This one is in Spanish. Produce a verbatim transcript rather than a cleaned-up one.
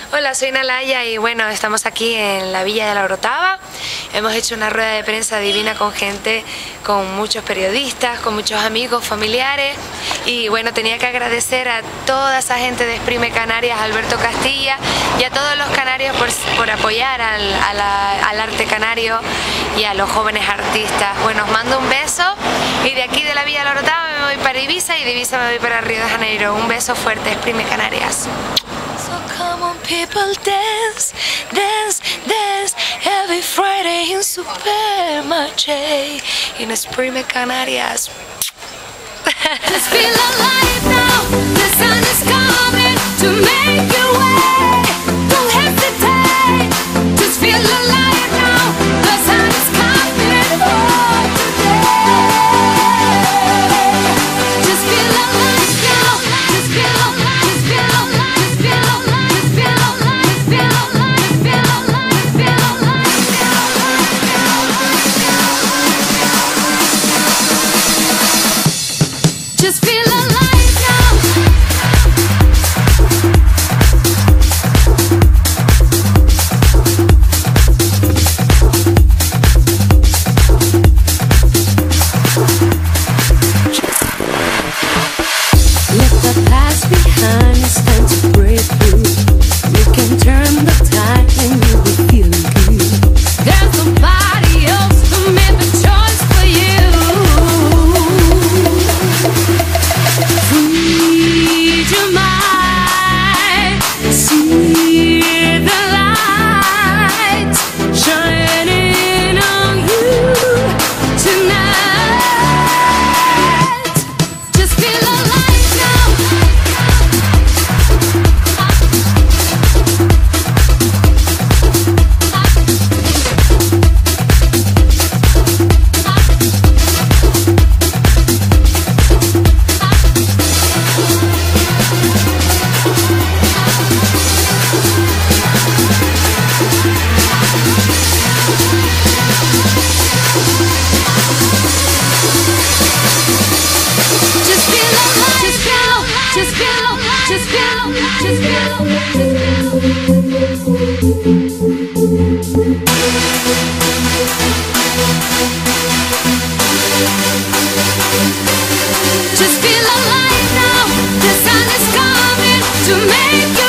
Hola, soy Nalaya y bueno, estamos aquí en la Villa de la Orotava. Hemos hecho una rueda de prensa divina con gente, con muchos periodistas, con muchos amigos, familiares, y bueno, tenía que agradecer a toda esa gente de Exprime Canarias, a Alberto Castilla y a todos los canarios por, por apoyar al, a la, al arte canario y a los jóvenes artistas. Bueno, os mando un beso y de aquí de la Villa de la Orotava me voy para Ibiza y de Ibiza me voy para Río de Janeiro. Un beso fuerte, Exprime Canarias. So come on people, dance, dance, dance every Friday in Supermarché in Exprime Canarias. Just feel alive now, the sun is coming to make you way. Don't hesitate, just feel alive now, the sun is coming for today. Just feel alive now, just feel alive, just feel alive, just feel alive, just feel alive, just feel alive, just feel alive, just feel alive, just feel alive now. Let the past behind, it's time to break through. You can turn the tide and you will feel good. There's nobody else who made the choice for you. Free your mind, see the light shining on you tonight. Just feel alive now. Just feel alive, just feel, just feel, just feel, just feel, just feel alive now. The sun is coming to make